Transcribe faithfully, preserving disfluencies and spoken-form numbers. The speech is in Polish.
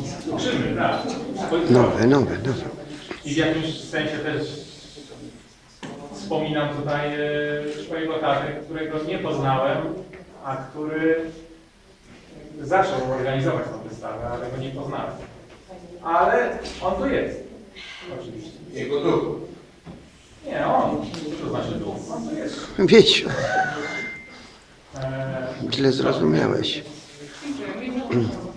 Uczymy, tak. Nowe, nowe, nowe. I w jakimś sensie też wspominam tutaj e, swojego tatę, którego nie poznałem, a który zaczął organizować tę wystawę, ale go nie poznałem. Ale on tu jest. Oczywiście. Jego duch. Nie, on. To znaczy duch. On tu jest. Wiecie, E, źle zrozumiałeś. Dziękuję.